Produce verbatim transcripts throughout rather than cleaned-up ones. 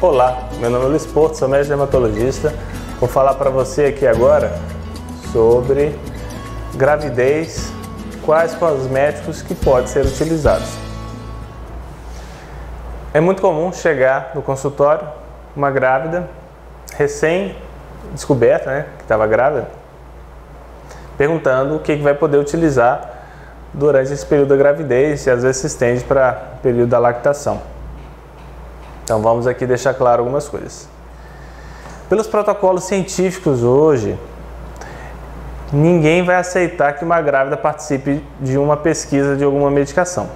Olá, meu nome é Luiz Porto, sou médico dermatologista. Vou falar para você aqui agora sobre gravidez, quais cosméticos que podem ser utilizados. É muito comum chegar no consultório uma grávida recém-descoberta, né, que estava grávida, perguntando o que vai poder utilizar durante esse período da gravidez e às vezes se estende para o período da lactação. Então vamos aqui deixar claro algumas coisas. Pelos protocolos científicos hoje, ninguém vai aceitar que uma grávida participe de uma pesquisa de alguma medicação.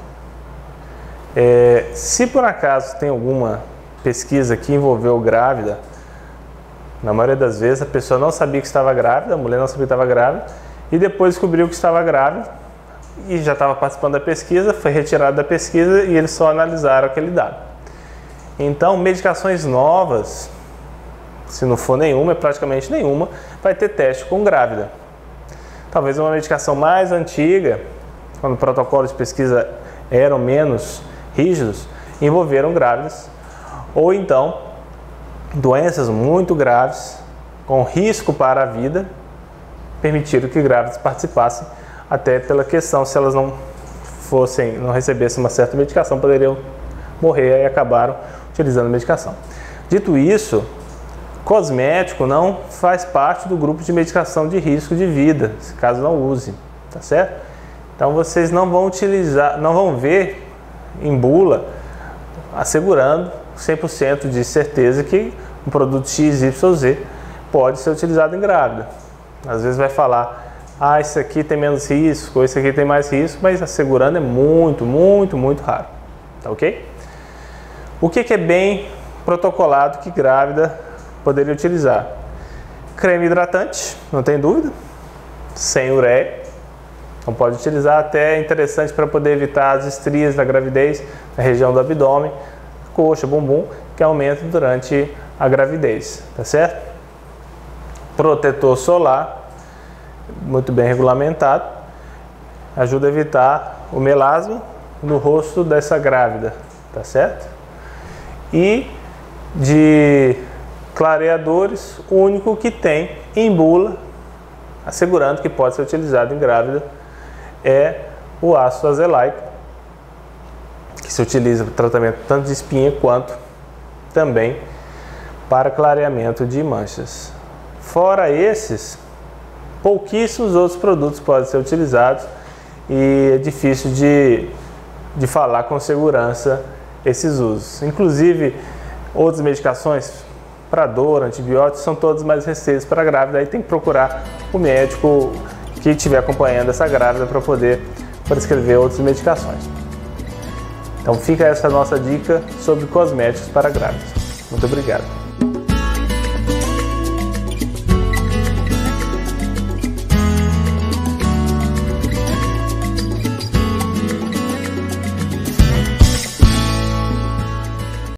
É, se por acaso tem alguma pesquisa que envolveu grávida, na maioria das vezes a pessoa não sabia que estava grávida, a mulher não sabia que estava grávida, e depois descobriu que estava grávida e já estava participando da pesquisa, foi retirado da pesquisa e eles só analisaram aquele dado. Então, medicações novas, se não for nenhuma, é praticamente nenhuma, vai ter teste com grávida. Talvez uma medicação mais antiga, quando protocolos de pesquisa eram menos rígidos, envolveram grávidas, ou então doenças muito graves, com risco para a vida, permitiram que grávidas participassem, até pela questão, se elas não fossem, não recebessem uma certa medicação, poderiam morrer e acabaram utilizando a medicação. Dito isso, cosmético não faz parte do grupo de medicação de risco de vida, caso não use, tá certo? Então vocês não vão utilizar, não vão ver em bula assegurando cem por cento de certeza que um produto X Y Z pode ser utilizado em grávida. Às vezes vai falar, ah, isso aqui tem menos risco, isso aqui tem mais risco, mas assegurando é muito, muito, muito raro, tá ok? O que que é bem protocolado que grávida poderia utilizar? Creme hidratante, não tem dúvida, sem ureia. Então pode utilizar, até é interessante para poder evitar as estrias da gravidez na região do abdômen, coxa, bumbum, que aumentam durante a gravidez, tá certo? Protetor solar, muito bem regulamentado, ajuda a evitar o melasma no rosto dessa grávida, tá certo? E de clareadores, o único que tem em bula, assegurando que pode ser utilizado em grávida, é o ácido azelaico, que se utiliza para tratamento tanto de espinha quanto também para clareamento de manchas. Fora esses, pouquíssimos outros produtos podem ser utilizados e é difícil de, de falar com segurança esses usos. Inclusive, outras medicações para dor, antibióticos, são todas mais restritas para a grávida, aí tem que procurar o médico que estiver acompanhando essa grávida para poder prescrever outras medicações. Então fica essa nossa dica sobre cosméticos para grávidas. Muito obrigado.